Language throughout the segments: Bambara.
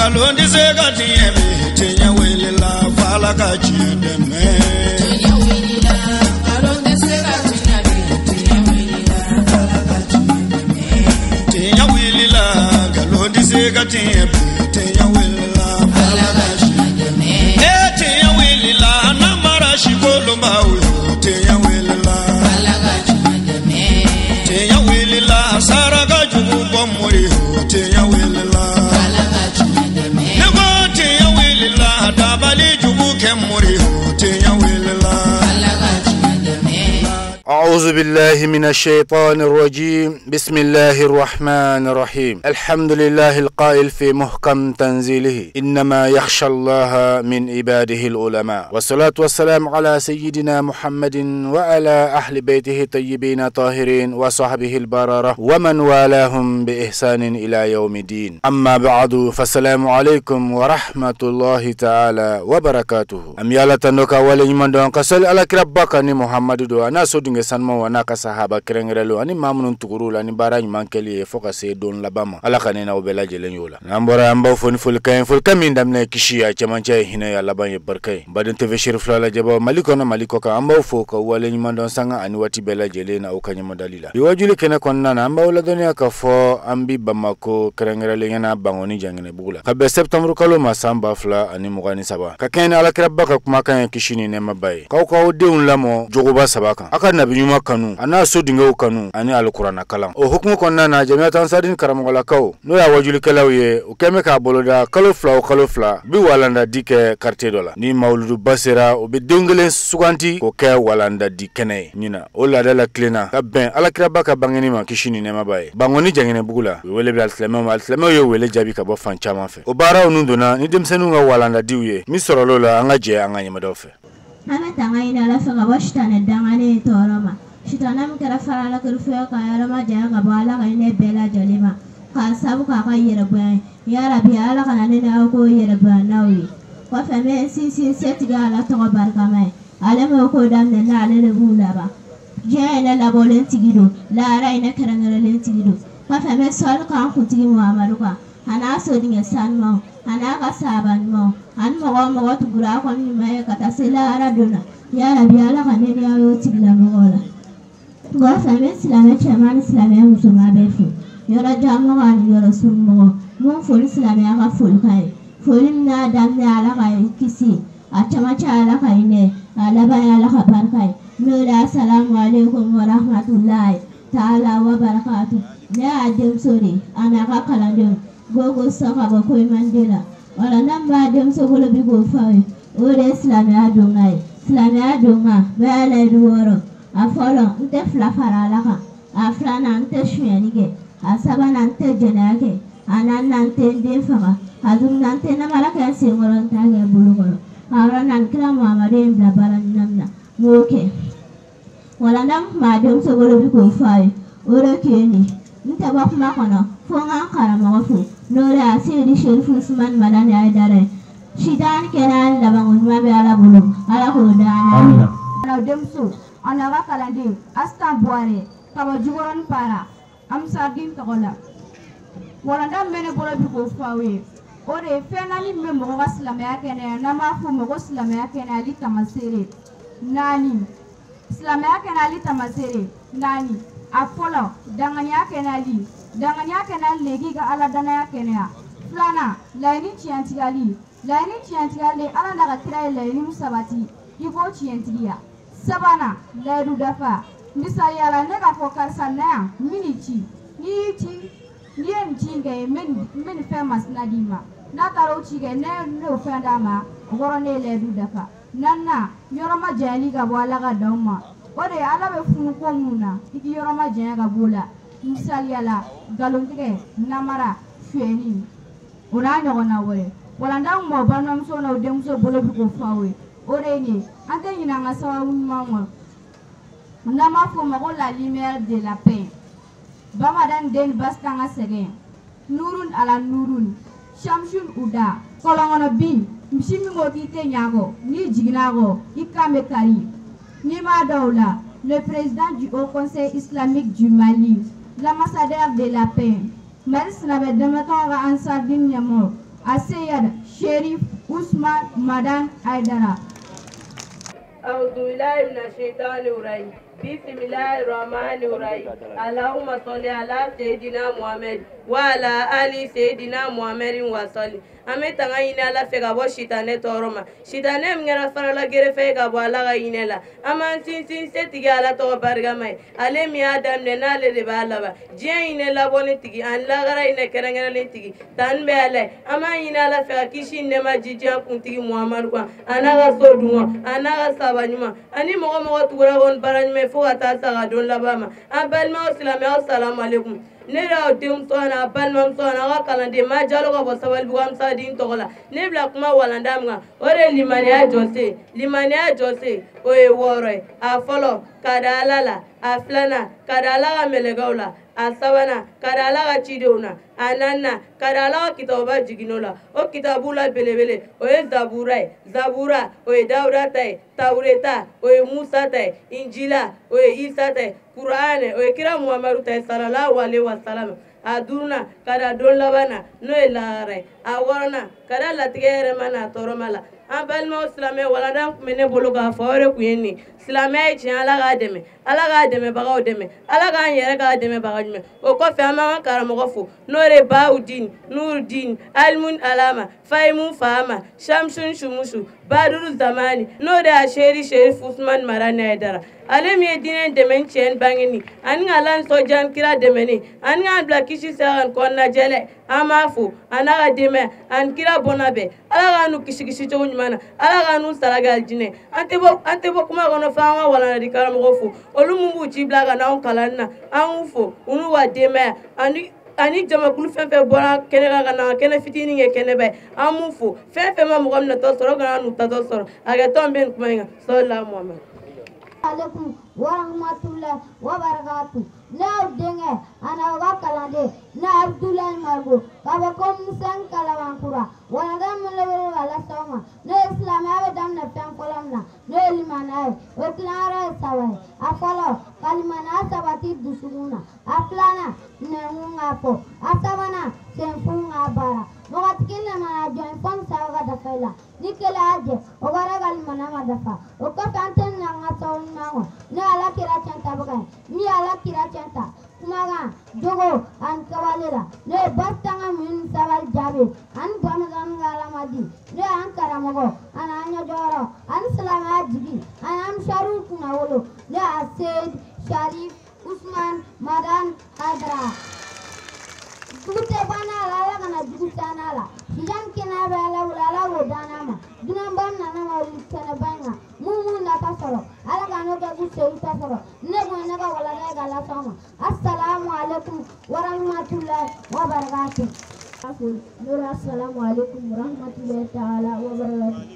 galon di sega tieme tenya wele la fala ka chinde me tenya wele la galon di sega tieme tenya wele la fala ka chinde me tenya wele la galon di sega tieme tenya wele la fala ka chinde me tenya wele la namara shikolo mbawe tenya wele la fala ka chinde me tenya wele la saraga jugu bomori tenya wele la أعوذ بالله من الشيطان الرجيم بسم الله الرحمن الرحيم الحمد لله القائل في محكم تنزيله إنما يخشى الله من عباده العلماء والصلاة والسلام على سيدنا محمد وعلى أهل بيته الطيبين الطاهرين وصحبه البررة ومن والاهم بإحسان إلى يوم الدين أما بعد فالسلام عليكم ورحمة الله تعالى وبركاته أم يالتنك وليمن دون قسل على كربك محمد دو أنا سودن sanma wana ka sahaba kerengrelo ani mamunun tugurula ni bara mankeli foka se don labama ala kanena obela jelen yola nambora amba fon fulkan min damne kishiya chamanche hina ya laban barkai badin tv shirif la jaba maliko ka amba foka wale ni mandon sanga ani wati bela jelena o kanyama dalila biwajuli kena konna na amba wala donia ka fo ambi bamako kerengrelo yana bangoni jangene bugula ka be septembre kalo masamba fla ani mugani saba ka kena ala krabaka kuma kan kishini ne mabai ka deun lamo jogoba sabaka aka nyuma kanu ana so dinga kanu ani alqur'ana kalam o hukumu konna na jami'atan sadin karamola kaw no ya wajuli kalawiye o keme ka boloda kalo fla bi walanda dike quartier dola ni mauludu basira o be dongelen suganti ko ke walanda dikene nina o la dala klena ka ben alakira baka bangeni ma kishini ne mabaye bangoni jangene bugula wele bi alslema yo wele jabi ka bo fancha ma fe o bara onu dona ni demsenu nga walanda diwiye mi sorolola anga je anga nyama dofe أنا تغينا لفظ وشتان الدعاني تورما شتانا مكرفا لك الفيق يا رما جاء قبالا غيني بلا جلما خاصابك غير بوين يا ربي على قنانين أوكو يربان نوي وفمين سي ستغالا تغبار كمين علم أوكو دامنا على نبولا جاءنا لابولين تجدو لا رأينا كرنغرلين تجدو وفمين سؤال كان كنتي معاملوكا أنا سودين سانمو أنا كسابان مو أنا مغو تقرأ كوني ما يكتسلا أردنا يا ربي على غنيني أيو تقلا مغولا غوثامي سلامي شمان سلامي مسوما بيفو يرى جامغاني يرى سمغو مون فول سلامي أغا فول كاي فول منا دامني على غاي كسي أتما على غايني على باي على خبار كاي نورا السلام عليكم ورحمة الله تعالى وبركاته لا أدم سوري أنا أغا كلانديو gogo saka ba koy mandela wala namba dem so golo bi go fawi ore islamia donga ba la duworo afolo nte fla farala ka afla nante shwenige asaba nante jenake anan nante defaka azum nante na malaka singoron tage bulugoro awra nan kila muhammadu ibn baran namna moke wala nam ma dem so golo bi go fawi ore keni nte ba kuma kono fonga karama wafu nore asiri sherifu usman madani aidare shidan kenan labangun mabe ala bulu ala ko dana ala demsu ana ga kalandi asta boare kaba jugoron para am sagim tokola wala mene bolo bi ko fawe ore fenani me mo waslam ya kene na ma fu mo waslam ya kene ali tamasere nani islam ya kene ali tamasere nani afolo danganya kene ali danganya kena legi ga ala danaya kenya flana laini chiantigali ala daga kira laini musabati igo chiantigia sabana laidu dafa misali ala nega fokar sanaya minichi ni mchinge men famous nadima na karo chige ne no fandama goro ne laidu dafa nanna yoroma jali ga wala ga dawma ode ala be funu ko muna iki yoroma jali ga bola misali ala galontige namara feni ona nyogona wore wala ndang mo banam so na dem so bolo bi ko fawe ore ni ante nyina nga sawa mama nama fo mo la lumière de la paix bamadan den bastanga sege nurun ala nurun shamshun uda kolongono bin mshimi mo kite nyago ni jignago ikame kari ni ma dawla le président du Haut Conseil islamique du Mali l'ambassadeur de la paix Maris Nabe Demetonga Ansar Din Yamo السيد شريف عثمان مدان حيدرة. أعوذ بالله من الشيطان الرجيم. بسم الله الرحمن الرحيم. اللهم صل على سيدنا محمد وعلى آل سيدنا محمد وسلم. Ame tanga ine ala fe ka bɔ sitane tɔɔrɔ ma sitane min kɛra farala gerefe ka bɔ ala ka ine la an b'an sinsin setigi ala tɔgɔ barikama ye ale min y'a daminɛ n'ale de b'a laban diɲɛ ine labɔni tigi ani lagara ine kɛrɛnkɛrɛnlen tigi tani bɛ ala ye an b'an ɲini ala fɛ ka kisi nɛɛma jidiɲɛ kuntigi muhamadu kan a n'a ka so dun a n'a ka saba ɲuman ani mɔgɔ mɔgɔ tugura kɔni baara ɲuman fo ka taa saga don laban ma an balimaw silamɛw salamu aleykum ne yɛrɛ denmuso n'a balimamuso n'a ka kalanden ma jalo ka bɔ sabalibugu amisa din tɔgɔ la ne bila kuma walanda min kan o de ye limaniya jɔsen limaniya jɔsen o ye 6 ye a fɔlɔ ka da ala la a filanan ka da ala ka mɛlɛkɛw la a sabanan ka da ala ka cidenw na a naaninan ka da ala ka kitabuba jigin'o la o kitabu la belebele o ye zabura ye zabura o ye dawuda ta ye tawureta o ye musa ta ye injila o ye isa ta ye kur'ane o ye kira muhamadu ta ye sallallahu alaihi wasallam a duurunan ka da don laban na n'o ye lahara ye a wɔɔrɔnan ka da latigɛ yɛrɛ ma n'a tɔɔrɔ ma la an balimaw silamɛ walanda kun bɛ ne bolo k'a fɔ o de kun ye nin silamɛya ye tiɲɛ ala k'a dɛmɛ ala k'a dɛmɛbagaw dɛmɛ ala k'an yɛrɛ k'a dɛmɛbaga ɲuman o kɔfɛ an b'an ka karamɔgɔ fo n'o de bawudin nurudin alimun alama fahimu fahama shamsun shumusu baduru zamani n'o de a sheri sherif usman marani haidara ale min ye diinɛ dɛmɛ tiɲɛ bangeni ani ka ala nisɔndiya kira dɛmɛni ani k'an bila kisi sira kan kɔnɔna jɛlɛ an b'a fo a n'a ka denbaya ani kira bɔnna bɛɛ ala k'an n'u kisi kisi cogo ɲuman na ala k'an n'u saraka alijinɛ an tɛ bɔ kuma kɔnɔ fo an ka walanadi karamɔgɔ fo olu mun b'u ci bila ka n'anw kalanni na an y'u fo u n'u ka denbaya ani jamakulu fɛn fɛn bɔra kɛnɛ kan ka na kɛnɛ fitinin kɛ kɛnɛba ye an m'u fo fɛn fɛn ma mɔgɔ min natɔ sɔrɔ kana n'u tatɔ sɔrɔ a kɛ tɔn bɛ nin kuma in kan sɔlila muhamadu. alaikum warahmatullahi wabarakatuh. Now denge ana wa kalande na Abdullahi Margo kaba kom musan kalawankura wana dam level wala soma ne islam ave dam na tan kolamna ne limana o klara sawai afalo kalimana sabati dusuna aflana ne munga po asabana sempunga bara mogat kille mana join pon sawaga dafaila nikela aje o gara kalimana madafa o ka kanten na ngaton mango ne ala kira chanta bagai mi ala kira chanta kumaga jogo an kawalela ne battanga min sawal jabe an bamagan galamadi ne an karamogo an anya joro an salama jigi an am sharu kunawolo ne Said Sharif Usman Madan Haidara Dute bana lala kana dutana la sijan kena bala wala wodana ma dunan banna na ma wutana banga mumu na tasoro ala kana ga guse tasoro ne go na ga wala ga la sama assalamu alaikum wa rahmatullahi wa barakatuh assalamu alaikum wa rahmatullahi ta'ala wa barakatuh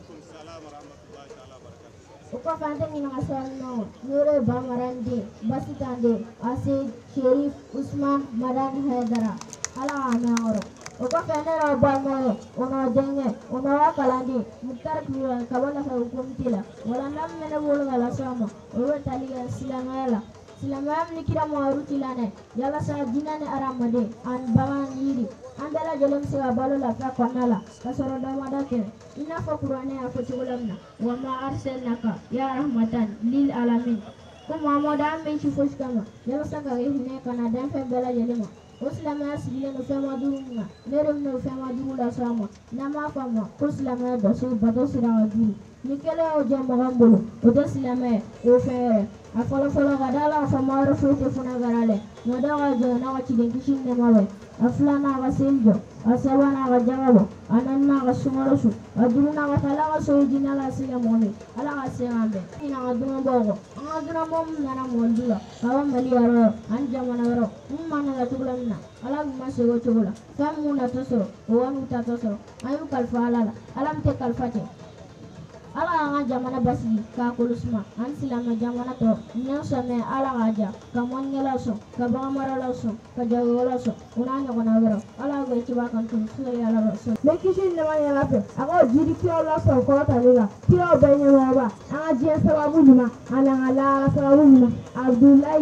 uko fante ni ngasano nure bamarande basitande Said Sharif Usman Madan Haidara ala amaro uko fante ro bamo ono denge ono akalandi mutar kuwa kabala fa hukumtila wala namme wolo gala sama wolo taliya silamala silamam ni kira marutilane yala sa dinane aramade an bawan yiri andala jelem sewa balo la fa konala kasoro damadake ina fa qur'ane afotulamna wa ma arsalnaka ya rahmatan lil alamin kuma modan be ci foskama yala saka hine kana dan fa bala jelema uslama asbiya no fama durunga nerum no fama durula sama nama fama uslama do so bado sira duru nikele o jamba gambolo o do silama o fere afolo folo gadala fama ro fote funa garale modaga jo na wati den kishin ne mawe aflana ga seljo asabana ga jawabo ananna ga sumorosu aduna ga tala ga so jina la sila moni ala ga sembe ina aduna bogo aduna mom nana mondula awa mali aro anjamana ro mana ga tugulamna ala ma sego tugula famuna tosoro wonu ta tosoro ayu kalfala alam te kalfate ala nga jamana basi ka kulusma an silama jamana to nyasame ala aja ka monyela so ka bamara so ka jagola so unanya kona wero ala go chiba kan tun sura ala so mekishi ne manya lape ako jiri ki ala so ko ta liga ki o benye waba anga je sababu nyuma ala ngala sababu nyuma Abdullahi do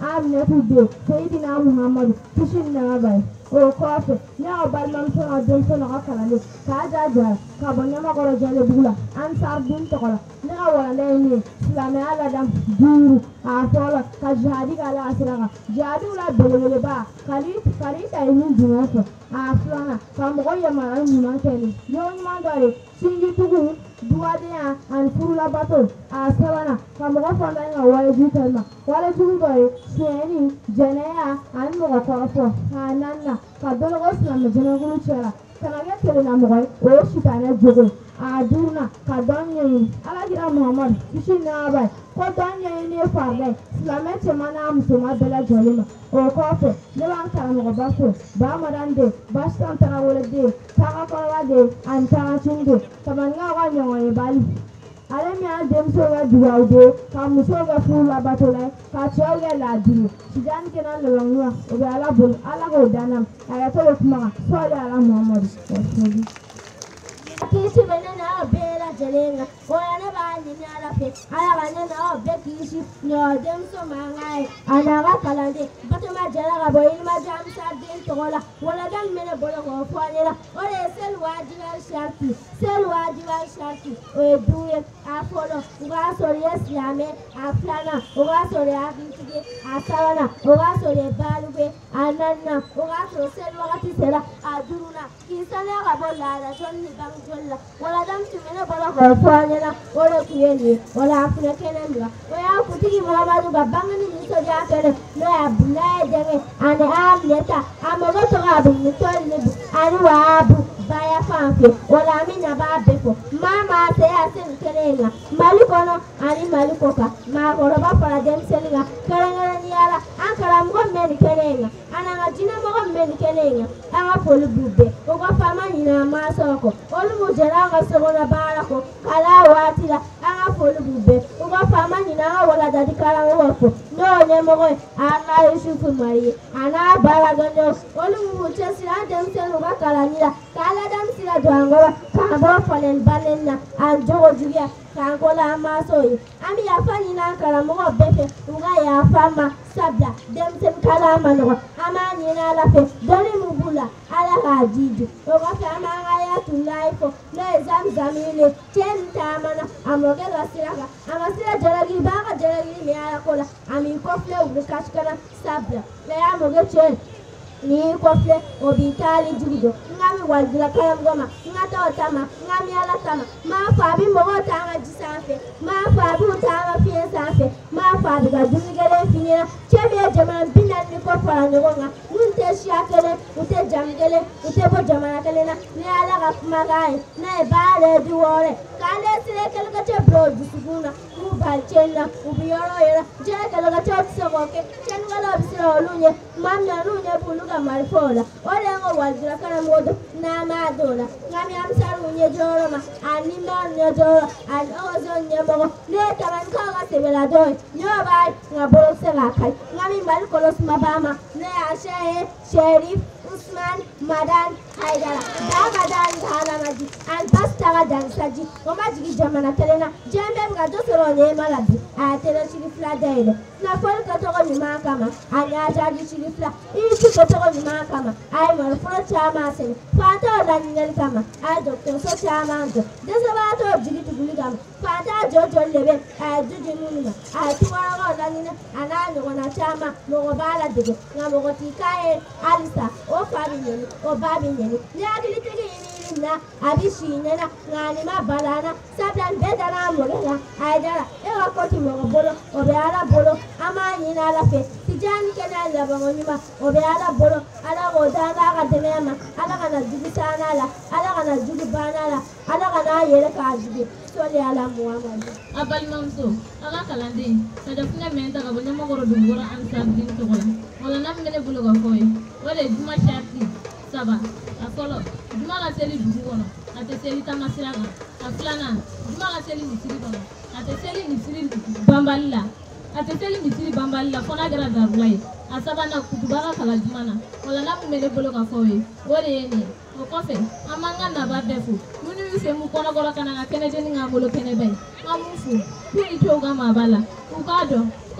Aminatu be Sayyidina Muhammad kishin na bai o kofe ne o balmam sona don sona kala ne ka jaja ka bonya ma ko jale bula an sar dun to kala ne ka wala le ni islam ala dam duru a fola ka jadi kala asira jadi la bele ba kali ta ni dun ko a flana ka mo ko yama an ni man tani yo ni man dare singi tugu duwadea an furula bato a sabana ka mo ko fonda nga wala jitalma wala tugu dare seni janaya an mo ko ko ananna ka dole ko islam jana gulu chera kana ga tele na mo o shitana jogo a durna ka donye ala gira Muhammad kishina bai ko donye ne farde islam ce mana musuma bela jolima o ko ne ban kan mo baso ba marande ba stan tara wala de ta ko wade an ta chingo tamanga wa nyoy bali ale mi an dem so ga duwaude ka muso ga fula batole ka choge la duru sidan kenan lo ngwa o be ala bol ala go danam aya to kuma so ala Muhammad kisi benena bela jelenga ona ba ni ala fe ala banena be kisi no dem so mangai ana ga kalande batuma jela ga boy ma jam sa din to wala dan mena bola ko fanyela ore sel wajiba sharti o duye a folo uga so yeslame a plana uga so re akitike a sawana uga so re balube ananna uga so sel wakati sera a duruna kisana ga bola da jonni bang wala dam tumena bola ko fanyela wala kuyeni wala afuna kenenwa waya kutigi Muhammadu babangani ni so ja kere no ya bula jenge ane amleta amogo to ga bu mutoli bu ani wa abu baya fanfe wala mina ba befo mama se asen kerenga malikono ani malikoka ma goroba para dem selinga kerengara ni ala ankara mo men kerenga ana jina mo men kerenga anga polu bube o go fama ni na masoko olu jeranga sogona barako kala watila anga polu bube o go fama ni na wala dadi kala wofo no nyemo ana yusufu mari ana baragano olu mu chesira dem seluga kala nila kala dam sila dwango kabo folen balenna anjogo jugia kangola masoyi ami afani na kala mo befe uga ya fama sabla dem sem kala mano amani na la fe doni mubula ala hajiji uga fama ya tulaifo le zamzamile chenta mana amogela silaka amasila jaragi baga jaragi me ala kola ami kofle uga kashkana sabla le amoge chen ni kofle obitali judo ngami wajula kala ngoma ngata otama ngami ala tama ma fabi mogo tanga jisanfe ma fabi utanga fiye sanfe ma fabi ga dumigele finyena chebe jaman binan ni kofala ngonga nunte shiakele ute jamgele ute bo jamana kele na ni ala ga kumagai na bare duore kale sile kele ga chebro disuguna ubalchena ubiyoro yera je kele ga chotsogoke chenugala bisiro lunye mamna lunye bulu marifola olengo wajira kana modo na madola ngami amsaru nye joroma anima nye joro an ozo nye mogo ne taman kaga sebela doy nyobai ngabolo sela kai ngami mal kolos mabama ne ashe Sherif Usman Madan Haidara daga dan hala maji an pastara dan saji o maji jamana telena jembe mga dosoro ne malabi a tele shirifla daile na fol ka to ni makama anya jaji shirifla ichi ko to ni makama ai mar fro chama sen fata dan ngel kama ai doctor so chama ndo desabato jigi tuguli gam fata jojo lebe ai juju nuna ai tuwara ga dan ni ana no na chama no bala dige na mo ko tikae alisa o fabi ni o babi ni ya dilitigi na abishine na ngani mabalana sablan bedana molela aidara ewa koti mo bolo obeala bolo amani na la fe tijani kena la bangonyuma obeala bolo ala godanga ga denema ala kana dibisana la ala kana dibana la ala kana yele ka dibi soli ala muhammad abal mamso ala kalande kada funa menta ga bonya mo goro dungora an sabdin to wala nam ngene bolo ga koy wala duma shati saba afolo duma la seli dugu kono ate seli tamasiraga aflana duma la seli misiri kono ate seli misiri bambalila ate seli misiri bambalila fona gara darulai asaba na kutubaga kala jumana wala na mele bolo ka fowe wore yeni o kofe amanga na ba befu munu yuse mu kono gora kana na kene jeni nga bolo kene bay amufu kuni toga mabala ukado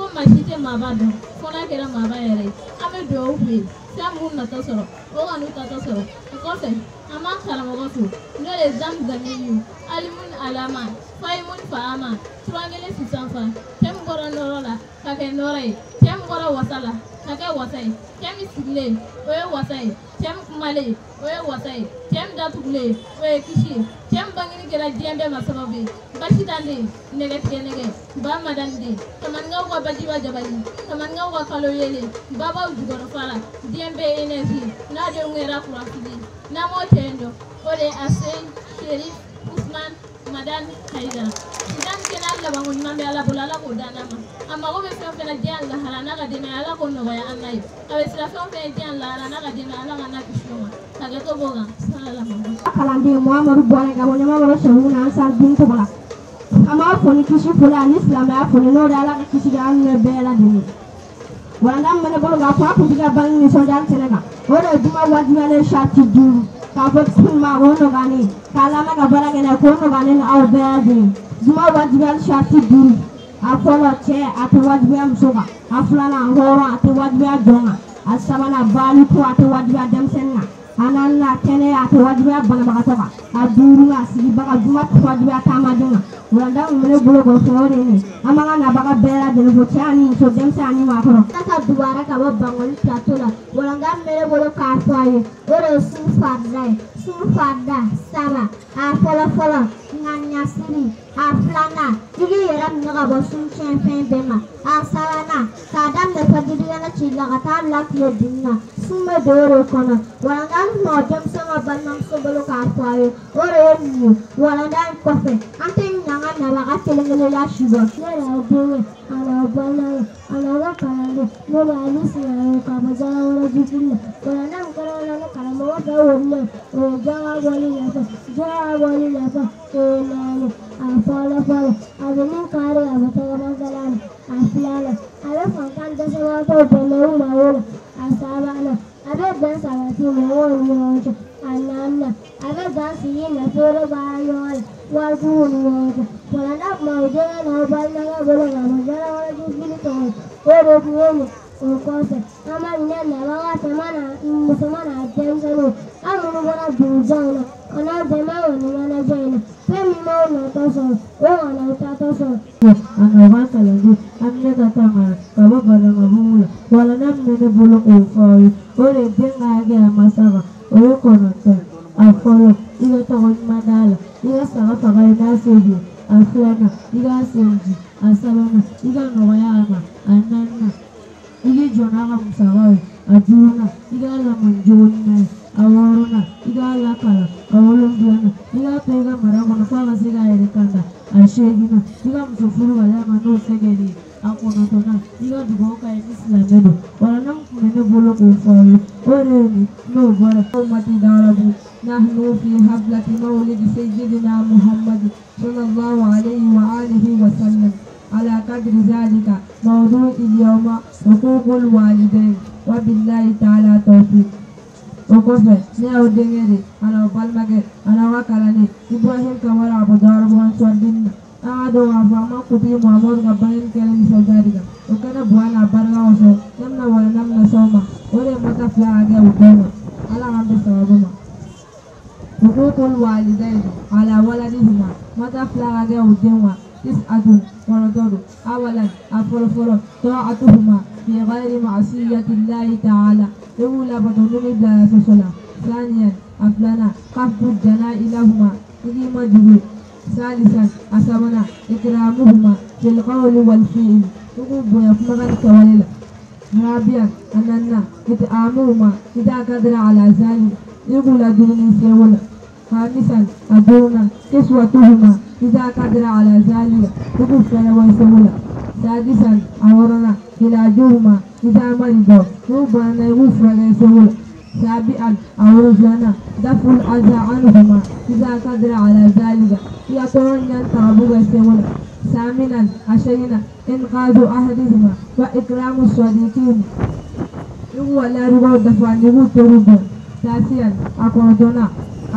ko maa si tɛ maaba dɔn fo n'a kɛra maaba yɛrɛ ye an bɛ dugawu k'u ye fɛn mun natɔ sɔrɔ o ka n'u tatɔ sɔrɔ o kɔfɛ an b'an karamɔgɔ fo n'o ye Zamzamiyu Alimun Alama Fayimun Fahama Turangele Sisanfa cɛ min bɔra nɔrɔ la ka kɛ nɔrɔ ye cɛ min bɔra wasa la ka kɛ wasa ye cɛ min sigilen o ye wasa ye cɛ min kumalen o ye wasa ye cɛ min datugulen o ye kisi ye cɛ min bangeni kɛra diɲɛ bɛɛ ma sababu ye basi tanden nɛgɛtigɛ nɛgɛ ba madanden kamaninkaw ka bajiba jabali kamaninkaw ka kalo yele babaw jukɔrɔ fara diɲɛ bɛɛ énergie n'a denw kɛra kuransigi n'a m'o tɛ yen dɔn o de ye Asen Sherif Usman Madan Haidara sisan kɛnɛ labanko ɲuman bɛ Ala bolo Ala k'o d'an ma a mago bɛ fɛn o fɛn na diɲɛ lahara n'a ka dɛmɛ Ala k'o nɔgɔya an n'a ye a bɛ sira fɛn o fɛn diɲɛ lahara n'a ka dɛmɛ Ala ka n'a kisi o ma hakɛto b'o kan kalanden Muhamadu Buhari ka bɔ Ɲamakɔrɔ Seku na Ansar Dine tɔgɔ la an b'a fɔ ni kisi foli ani silamɛya foli n'o de Ala ka kisi kɛ an n'u bɛɛ lajɛlen walanda min bɛ ne bolo k'a fɔ a kuntigi ka bange nisɔndiya kɛnɛ kan o de ye juma wajibiyalen sariti 5 k'a fɔ tuguni ma o nɔgɔyalen k'a lamɛn ka baara kɛ n'a ye k'o nɔgɔyalen ni aw bɛɛ lajɛlen juma wajibiyalen sariti 5 a fɔlɔ cɛ a tɛ wajibiya muso kan a filanan hɔrɔn a tɛ wajibiya jɔn kan a sabanan baaliku a tɛ wajibiya denmisɛnnin kan a naaninan kɛnɛya a tɛ wajibiya banabagatɔ kan a duurunan sigibaga juma tɛ wajibiya taamaden kan walanda min bɛ ne bolo k'o fɔ o de ye nin an b'an ka nabaga bɛɛ lajɛlen fo cɛ ani muso denmisɛn ani maakɔrɔ an ka dubara ka bɔ Bangɔni plateau la walanda min bɛ ne bolo k'a fɔ a ye o de ye sun farida ye sun farida saba a fɔlɔ fɔlɔ ŋaniɲasiri a filanan i k'i yɛrɛ minɛ ka bɔ sun tiɲɛfɛn bɛɛ ma a sabanan k'a daminɛ fajirigɛnɛ ci la ka taa bila tile dunni na sun bɛ don o de kɔnɔ walanda min bɛ denmisɛn ka balimamuso bolo k'a fɔ a ye o de ye nin ye walanda in kɔfɛ an tɛ ɲinɛ an ka nabaga kelen kelen ya si bɔ ne yɛrɛ ye den ye a n'aw balimaw ye a n'aw ka kalanden ne bɛ ani sinankɛ k'a fɔ Jalakɔrɔ Jikiri la walanda min kɛra o la ne karamɔgɔ bɛɛ wololen o ye Jaka bɔli ɲɛfɛ Jaka bɔli ɲɛfɛ o ye naani a fɔlɔ fɔlɔ a bɛ min kari a bɛ tɔgɔ masalan a filanan a bɛ fantan dɛsɛbagatɔw dɛmɛ u ma o la a sabanan a bɛ bɛn sabati mɔgɔw ni ɲɔgɔn cɛ a naaninan a bɛ dan sigi nafolo baara ɲɔgɔn la waritigiw ni ɲɔgɔn cɛ walanda kuma o denkɛ n'aw balimakɛ bolo k'a fɔ Jalakɔrɔ Jikiri tɔgɔ o de tun ye nin o kɔfɛ an b'a ɲinɛ nabaga cɛman n'a musoman n'a denmisɛnninw an minnu bɔra dugujanw na ka n'aw dɛmɛ o ni ɲɛnajɛ in na fɛn min m'aw natɔ sɔrɔ o kana aw tatɔ sɔrɔ. a nabaga kalanden Aminata Tangara ka bɔ Badalabugu la walanda min bɛ ne bolo k'o fɔ aw ye o de ye den ka hakɛya masaka o ye 9 a fɔlɔ i ka tɔgɔ ɲuman d'a la i ka saga faga ye n'a se b'i ye a filanan i k'a senji a sabanan i ka nɔgɔya a ma a naaninan i k'i jɔ n'a ka musakaw ye a duurunan i k'a lamɔ jogo ɲuman ye a wɔɔrɔnan i k'a lakala a wolonfilanan i k'a to i ka mara kɔnɔ fo a ka se k'a yɛrɛ kanda a seeginan i ka muso furu ka d'a ma n'o sɛgɛnni ye a 9nan i ka dugawu k'a ye ni silamɛ don walanda min tun bɛ ne bolo k'o fɔ aw ye o de ye nin n'o bɔra ummati darabu nahnu fi hablati mawlidi sayyidina Muhammad sallallahu alayhi wa alihi wa sallam على قدر ذلك موضوع اليوم حقوق الوالدين وبالله تعالى توفيق وكفى نيو دينيري انا بالماغي انا وكالاني ابراهيم كمال ابو دار بوان سوردين ادو افاما كوتي محمد غباين كلام سوغاريغا وكان بوانا بارغا وسو نمنا ولا نمنا سوما ولي متى فلا اجي ودوما على عند سببما حقوق الوالدين على ولدهما متى فلا اجي ودوما تسعة ورطر أولا أفرفر طاعتهما في غير معصية الله تعالى أولى بطنون بلا سسلا ثانيا أفلنا خفض الجناء لهما إذي مجهول ثالثا أسمنا إكرامهما في القول والفعل تقوم يفمغن كوليلا رابعا أننا إتعامهما إذا قدر على ذلك يقول دوني سيولا خامسا أدونا كسوتهما إذا قدر على ذلك تكفل ويسولا سادسا أورنا علاجهما إذا مرضوا ربنا يغفر ويسولا سابعا أورنا دفع الأذى عنهما إذا قدر على ذلك يطرون ينتعبوا ويسولا ثامنا عشرين إنقاذ أحدهما وإكرام الصديقين يقول لا ربا دفع نبوت ربا تاسعا أقعدنا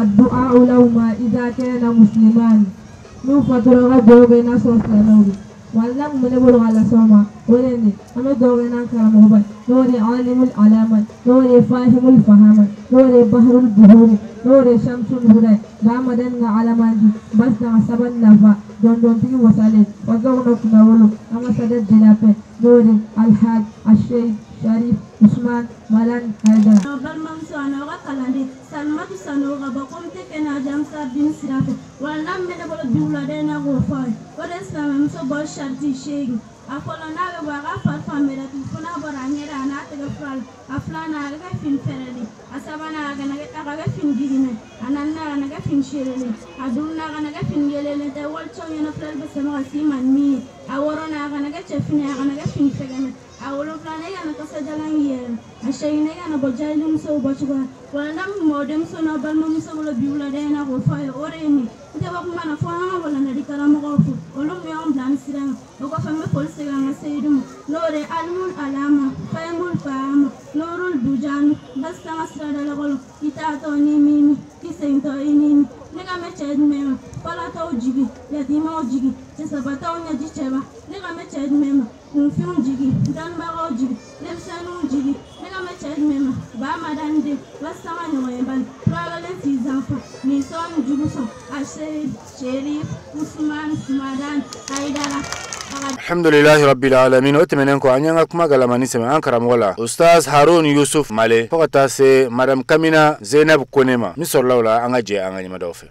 الدعاء لهما إذا كان مسلمان نوفتر غدو بين صوت لنوري wala mune bolo ala soma wala ni ame doge na kara moba nore alimul alamat nore fahimul fahamat nore bahrul buhuri nore shamsul huday ramadan nga alamandi bas na saban nafa don tigi wasale wagawono kuna wolo ama sadat dilape nore alhaj ashayd sharif usman malan haidar barmam soanoga kalande salmatu sanoga bakomte kena jamsa bin sirafe wala mene bolo biwla dena go fay wala samam so bol sharti shegi afolo naga baga farfa mera tufuna barangera na tega fral aflana ga fin fereli asabana ga naga fin digine ananna naga fin shereli adunna ga naga fin gelele de wal choyena fral be sama siman mi aworona ga naga chefina ga naga fin fegane awolo flana ya na kasajalan yer ashayina ya na bojalum so bochba wala modem so na balmam so bolo biwla dena go fay oreni te wax mana fo wala na dikara mo ko olum yo am plan siran o ko fami police ga na seydum lore almul alama faymul fam lorul bujan basta masrada la gol ita to ni mimi kisento ini nega me ched mema pala to jigi ya di mo jigi te sabata onya jicheba nega me ched mema fiun jigi dan ba o jigi lem sanu jigi nega me ched mema ba madande basta mani weban pragale ti zanfa ni son juguso ashe sherif usman sumadan haidara alhamdulillahi rabbil alamin otmenen ko anyanga kuma galamani sema ankaram wala ustaz harun yusuf male fokata se madam kamina zainab konema misorlawla anga je anga nyima dawfe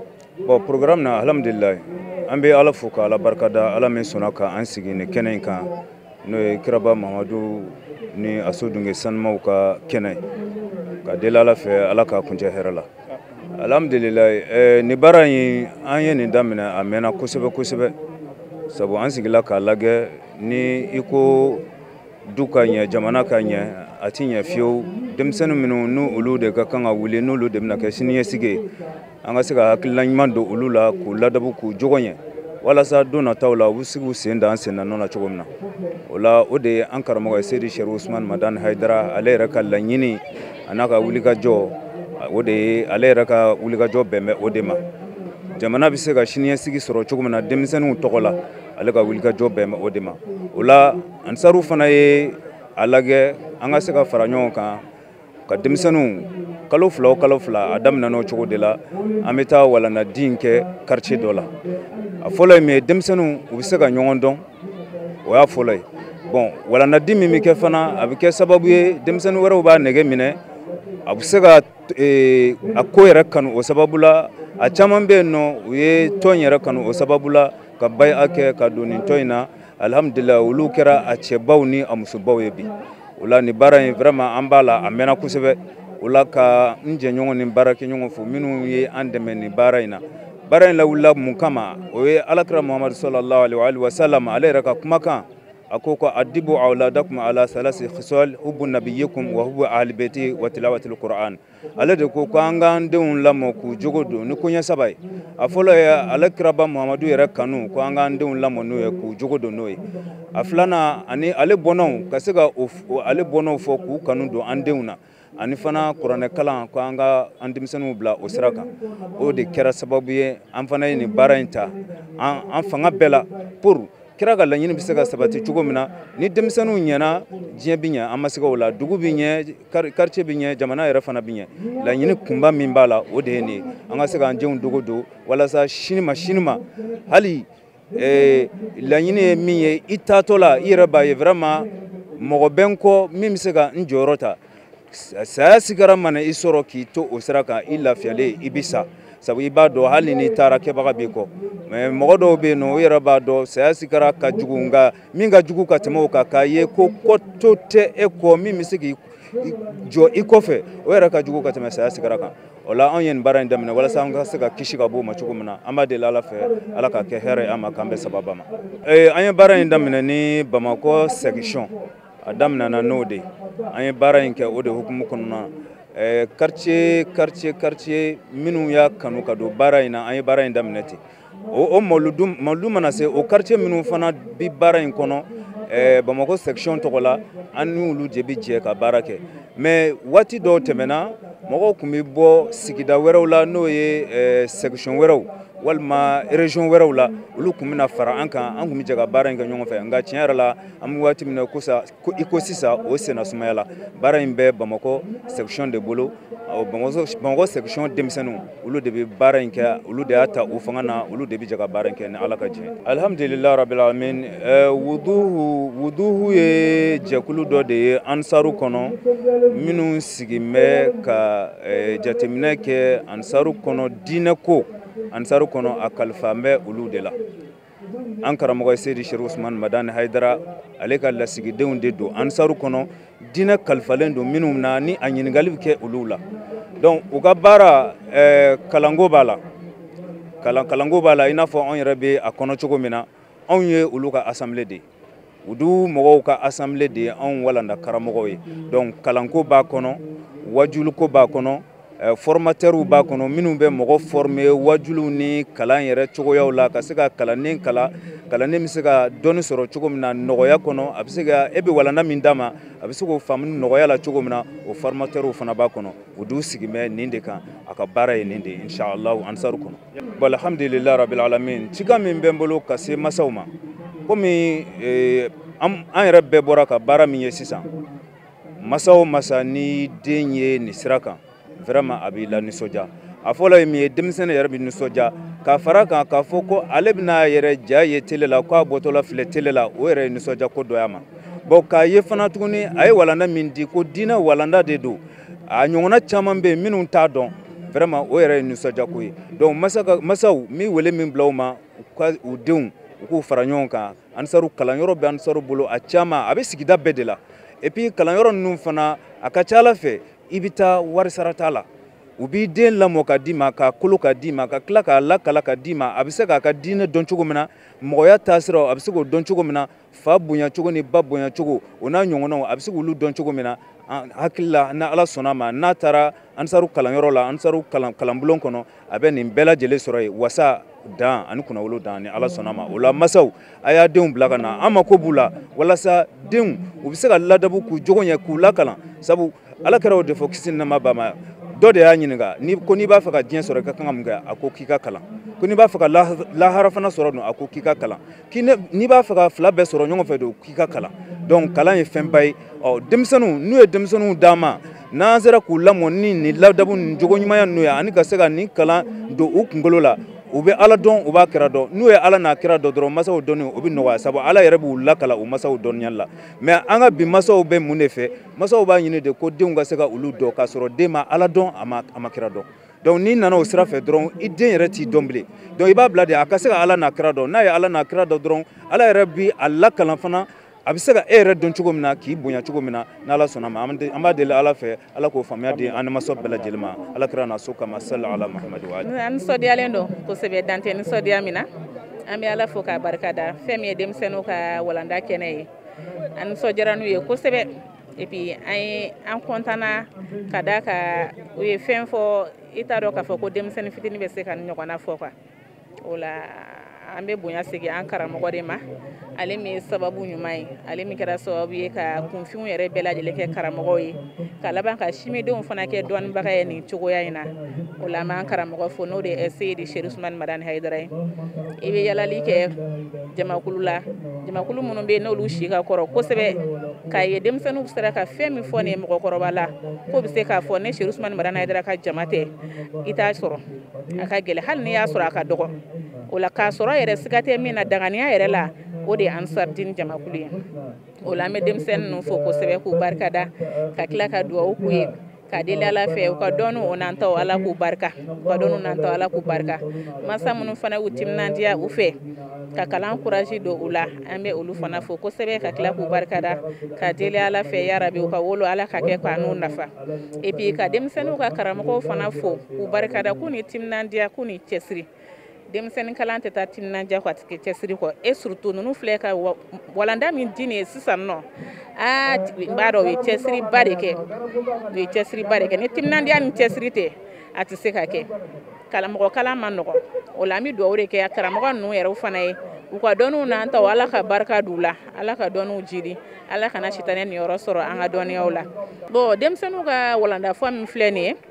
bo program na alhamdulillah ambe ala fuka ala barkada ala min sunaka an sigi ne kenen kan no kiraba mamadu ni asudunge sanmau ka kenai ka delala fe ala ka kunje herala alhamdulillah ni barani anye ni damina amena kusebe sabu an sigila ka lage ni iko duka nya jamana ka nya atinya fiyo demsenu minu nu ulu de ka kanga wuli nu ulu demna ka siniye sige anga siga haklan mando ulu la ku ladabu ku jogonye wala sa dona tawla wusigu senda an senna nona chogomna wala ode an karamo Seydi Sheikh Usman Madan Haidara alayra kallan yini anaka wuli ka jo ode alayra ka wuli ka jo bembe odema jamana bisega siniye sigi soro chogomna demsenu tokola alega wilga jobe ma odema wala ansaru fana ye alage anga sega faranyo ka demsanu kalo fla adam nano chogo de la ameta wala na dinke quartier dola afolo me demsanu ubisega nyongondon wa folay bon wala na dimi mi ke fana abike sababu ye demsanu wara ba nege mine abusega akoyera kanu o sababula a chamambe no ye tonyera kanu o sababula ka bay ake ka doni toyna alhamdulillah wulu kera a chebaw ni amusu bawyebi wala ni bara vraiment ambala amena kusebe wala ka nje nyongo ni barake nyongo fu minu ye andeme ni bara ina la wala mukama o ye alakra muhammad sallallahu alaihi wa sallam alayra ka kumaka akoko adibu auladakum ala salasi khisal hubbu nabiyyikum wa hubbu ahli baiti wa tilawati alquran alade ko anga ndeun lamo ku jogodo ni kunya sabai afolo ya alakraba muhammadu yara kanu ko anga ndeun lamo no ku jogodo noy aflana ani ale bonon kasega ale bonon fo ku kanu do andeuna ani fana qur'an kala ko anga andimsanu bla osraka o de kera sababu ye an fana ni barainta an fanga bela pour kira ga lanyini bisega sabati chugomina ni demsanu nyana jebinya amasiga wala dugu binya quartier binya jamana era fana binya lanyini kumba mimbala odeni anga sega anjeun dugu do wala sa shinima hali lanyini miye itatola iraba ye vraiment mogobenko mimisega njorota sa sigara mana isoro ki to osraka illa fiale ibisa sabu ibado hali ni tara ke baga biko me mogodo be no yera bado sayasi kara ka jugunga minga jugu ka temo ka ye ko kotote eko mi misigi jo ikofe o yera ka jugu ka temo sayasi kara ka ola onyen baranda mina wala sanga sega kishiga bo machugumna amade lala fe ala ka ke here ama kambe sababama anye baranda mina ni Bamako section adamna na node anye baranke ode hukumu kunna quartier minu ya kanu kado baraina ay barain damneti o maluma na se o quartier minu fana bi barain kono Bamako section tokola anu lu jebi je ka barake mais wati do temena moko kumi bo sigida werawla no ye section weraw walma région wɛrɛw la olu kun bɛna fara an kan an kun bɛ jɛ ka baara in kɛ ɲɔgɔn fɛ nka tiɲɛ yɛrɛ la an bɛ waati min na i ko sisan o senna sumaya la baara in bɛ Bamakɔ section de bolo Bamakɔ section denmisɛnninw olu de bɛ baara in kɛ olu de y'a ta u fanga na olu de bɛ jɛ ka baara in kɛ ni Ala ka jɛ alhamdulilayi rabil alamin wuduhu ye jɛkulu dɔ de ye Ansaru kɔnɔ minnu sigilen bɛ ka jateminɛ kɛ Ansaru kɔnɔ diinɛ ko Ansaru kɔnɔ a kalifan bɛ olu de la an karamɔgɔ ye Seydi Sherif Usmane Madani Hayidara ale ka lasigidenw de don Ansaru kɔnɔ diinɛ kalifalen don minnu na ni a ɲininkali bɛ kɛ olu la donc u ka baara kalanko b'a la kalanko b'a la i n'a fɔ anw yɛrɛ bɛ a kɔnɔ cogo min na anw ye olu ka assemblée de u du mɔgɔw ka assemblée de ye anw walanda karamɔgɔw ye donc kalanko b'a kɔnɔ wajuluko b'a kɔnɔ formateurs b'a kɔnɔ minnu bɛ mɔgɔ former wajuluw ni kalan yɛrɛ cogoyaw la ka se ka kalannen bɛ se ka dɔnni sɔrɔ cogo min na nɔgɔya kɔnɔ a bɛ se ka e bɛ walanda min d'a ma a bɛ se k'o faamu nɔgɔya la cogo min na o formateurs fana b'a kɔnɔ u du sigi bɛ nin de kan a ka baara ye nin de ye inshallah Ansaru kɔnɔ bon alhamdulilayi rabil alamin cikan min bɛ n bolo ka se masaw ma komi an yɛrɛ bɛɛ bɔra ka baara min ye sisan masa o masa ni den ye nin sira kan vraiment a b'i la nisɔndiya a fɔlɔ ye min ye denmisɛnnin yɛrɛ bɛ nisɔndiya ka fara kan k'a fɔ ko ale bɛna yɛrɛ ja ye télé la k'a bɔtɔla filɛ télé la o yɛrɛ ye nisɔndiya ko dɔ y'a ma bon k'a ye fana tuguni a ye walanda min di ko diinɛ walanda de don a ɲɔgɔnna caman bɛ yen minnu t'a dɔn vraiment o yɛrɛ ye nisɔndiya ko ye donc masaw min wele min bila u ma u denw u k'u fara ɲɔgɔn kan Ansaru kalanyɔrɔ bɛ Ansaru bolo a caman a bɛ sigida bɛɛ de la et puis kalanyɔrɔ ninnu fana a ka ca Ala fɛ i bɛ taa wari sara t'a la u b'i den lamɔ ka d'i ma ka kolo ka d'i ma ka tila k'a lakala ka d'i ma a bɛ se k'a ka diinɛ dɔn cogo min na mɔgɔya taasiraw a bɛ se k'o dɔn cogo min na fa bonya cogo ni ba bonya cogo o n'a ɲɔgɔnnaw a bɛ se k'olu dɔn cogo min na hakili la ni Ala sɔnna ma n'a taara Ansaru kalanyɔrɔ la Ansaru kalanbulon kɔnɔ a bɛ nin bɛɛ lajɛlen sɔrɔ yen wasa dan ani kunnawolo dan ni Ala sɔnna ma o la masaw a y'a denw bila ka na an mako b'u la walasa denw u bɛ se ka ladabu k'u jogo ɲɛ k'u lakalan sabu Ala kɛra o de fɔ kisi ni nɛɛma b'a ma dɔ de y'a ɲininka ko n'i b'a fɛ ka diɲɛ sɔrɔ i ka kan ka mun kɛ a ko k'i ka kalan ko n'i b'a fɛ ka lahara fana sɔrɔ dun a ko k'i ka kalan n'i b'a fɛ ka fila bɛɛ sɔrɔ ɲɔgɔn fɛ don k'i ka kalan donc kalan ye fɛnba ye denmisɛnninw n'u ye denmisɛnninw d'an ma n'an sera k'u lamɔ ni nin ladabu ni jogo ɲumanya ninnu ye ani ka se ka nin kalan don u kunkolo la u bɛ Ala dɔn u b'a kira dɔn n'u ye Ala n'a kira dɔn dɔrɔn masaw dɔnni o bɛ nɔgɔya sabu Ala yɛrɛ b'u lakala u masaw dɔnniyali la mais an ka bi masaw bɛ mun de fɛ masaw b'a ɲini de ko denw ka se ka olu dɔn k'a sɔrɔ den ma Ala dɔn a ma kira dɔn donc n'i nana o sira fɛ dɔrɔn i den yɛrɛ t'i dɔn bilen donc i b'a bila de a ka se ka Ala n'a kira dɔn n'a ye Ala n'a kira dɔn dɔrɔn Ala yɛrɛ bɛ a lakalan fana a bɛ se ka e yɛrɛ dɔn cogo min na k'i bonya cogo min na n'Ala sɔnna ma an b'a deli Ala fɛ Ala k'o faamuya di an masaw bɛɛ lajɛlen ma Ala kira na so kama salli ala Muhamadu wa ali an nisɔndiyalen don kosɛbɛ dan tɛ nisɔndiya min na an bɛ Ala fo k'a barikada fɛn min ye denmisɛnninw ka walanda kɛnɛ ye an nisɔndiyara n'u ye kosɛbɛ et puis an kɔntanna ka da ka u ye fɛn fɔ i t'a dɔn k'a fɔ ko denmisɛnnin fitinin bɛ se ka nin ɲɔgɔnna fɔ quoi o la an bɛ bonya segin an karamɔgɔ de ma ale min ye sababu ɲuman ye ale min kɛra sababu ye ka kunfinw yɛrɛ bɛɛ lajɛlen kɛ karamɔgɔw ye ka laban ka simidenw fana kɛ dɔnnibaga ye nin cogoya in na o la an b'an karamɔgɔ fo n'o de ye Seydi Sherif Usmane Madani Hayidara ye i bɛ yalali kɛ jamakulu la jamakulu minnu bɛ yen n'olu si ka kɔrɔ kosɛbɛ k'a ye denmisɛnninw sera ka fɛn min fɔ nin ye mɔgɔkɔrɔba la k'o bɛ se k'a fɔ ne Sherif Usmane Madani Hayidara ka jama tɛ i t'a sɔrɔ a ka gɛlɛn hali n'i y'a sɔrɔ a ka dɔgɔ o la k'a sɔrɔ yɛrɛ siga tɛ min na danganiya yɛrɛ la o de ye Ansar Dine jamakulu ye o la an bɛ denmisɛnnin ninnu fo kosɛbɛ k'u barikada ka tila ka dugawu k'u ye ka deli Ala fɛ u ka dɔnniw o nantaw Ala k'u barika u ka dɔnniw nantaw Ala k'u barika masa minnu fana y'u timinandiya u fɛ ka kalan courage don u la an bɛ olu fana fo kosɛbɛ ka tila k'u barikada ka deli Ala fɛ ya rabi u ka wolo Ala ka kɛ k'an n'u nafa et puis ka denmisɛnninw ka karamɔgɔw fana fo k'u barikada k'u ni timinandiya k'u ni cɛsiri denmisɛnnin kalan tɛ taa timinandiya kɔ a tɛ kɛ cɛsiri kɔ et surtout ninnu filɛ ka walanda min di nin ye sisan nɔ n b'a dɔn u ye cɛsiriba de kɛ ni timinandiya ni cɛsiri tɛ a tɛ se ka kɛ karamɔgɔ kalan ma nɔgɔn o la an bɛ dugawu de kɛ karamɔgɔ ninnu yɛrɛ fana ye u ka dɔnniw nantaw Ala ka barika d'u la Ala ka dɔnniw jidi Ala kana sitanɛ niyɔrɔ sɔrɔ an ka dɔnniyaw la bon denmisɛnninw ka walandafɔ min filɛ nin ye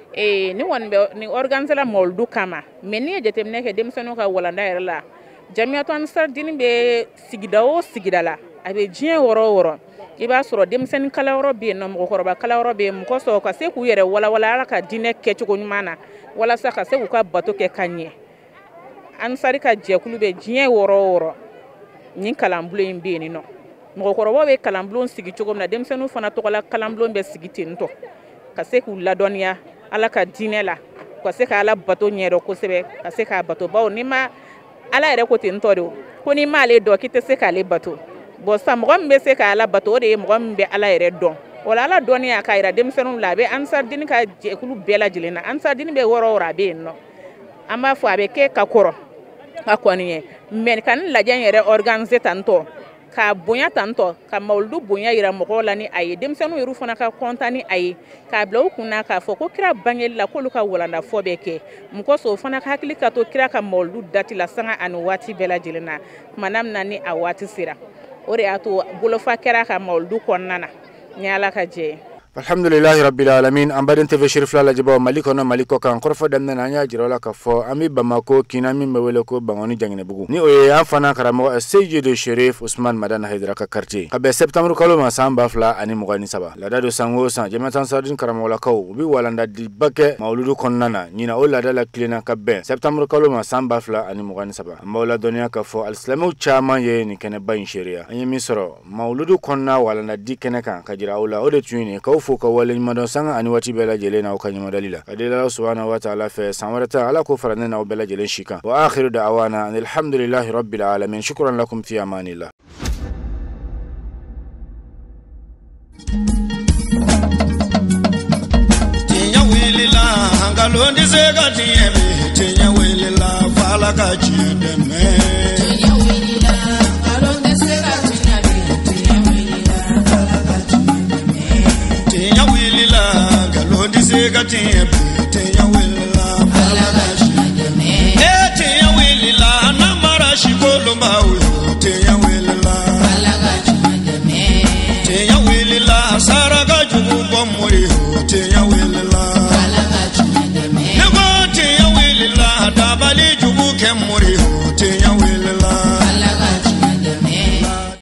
ni won be ni organiser la moldu kama mais ni jetemne ke demseno ka walanda yɛrɛ la jamiyatu ansar dini be sigida o sigida la abe jien woro i b'a sɔrɔ denmisɛnnin kalayɔrɔ bɛ yen nɔ mɔgɔkɔrɔba kalayɔrɔ bɛ yen mɔgɔ sɔrɔ ka se k'u yɛrɛ walawala ala ka diinɛ kɛcogo ɲuman na walasa ka se k'u ka bato kɛ ka ɲɛ ansari ka jɛkulu bɛ diɲɛ wɔɔrɔ nin kalanbulon in bɛ yen nɔ mɔgɔkɔrɔbaw bɛ kalanbulon sigi cogo min na denmisɛnninw fana tɔgɔla kalanbulon bɛ sigi ten tɔ ka se k'u ladɔnniya ala ka diinɛ la ka se ka ala bato ɲɛdɔn kosɛbɛ ka se k'a bato bawo ni ma ala yɛrɛ ko ten tɔ de ko ni m'ale dɔn k'i tɛ se k'ale bato bon sa mɔgɔ min bɛ se ka ala bato o de ye mɔgɔ min bɛ ala yɛrɛ dɔn wala ala dɔnniya k'a yira denmisɛnninw la a bɛ ansar dini ka jɛkulu bɛɛ lajɛlen na ansar dini bɛ wɔɔrɔ a bɛ yen nɔ an b'a fɔ a bɛ kɛ ka kɔrɔ ka kɔni ye mais ka ni lajɛ in yɛrɛ organiser tantɔ ka bonya tantɔ ka mawludu bonya yira mɔgɔw la ni a ye denmisɛnninw yɛrɛ fana ka kontan ni a ye k'a bila u kunna k'a fɔ ko kira bangeli la k'olu ka walanda fɔ bɛ kɛ mɔgɔ so fana ka hakili ka to kira ka mawludu dati la sanga ani waati bɛɛ lajɛlen na tuma min na ni a waati sera o de y'a to bolofa kɛra ka mawludu kɔnɔna na ni ala ka jɛ ye. Alhamdulillahi rabbil alamin an baden tv shirif la lajiba mali kono mali ko kan korfo damna na nya jirola ka fo ami bamako kina min mewele ko bangoni jangene bugu ni o ye an fana karamo Seydi Sherif Ousmane Madana Haidara ka quartier ka be septembre kalo ma samba fla ani mugani saba la dado sango san jamatan sardin karamo la kaw bi walanda di bake mawludu konnana nyina o la dala klina ka be septembre kalo ma samba fla ani mugani saba mawla donia ka fo alislamu chama ye ni kene bayin sharia anyi misro mawludu konna walanda di kene kan ka jira o la o de tuini ka fuka wale madon sanga ani wati bela jele na okanyima dalila adila subhanahu wa ta'ala fa samarata ala ko farana na bela jele shika wa akhiru da'wana alhamdulillahi rabbil alamin shukran lakum fi amanillah. Tinya wilila ngalondi zega tiebe tinya wilila fala ka chideme tinya wilila ngalondi zega tinya wilila Galo di se gatin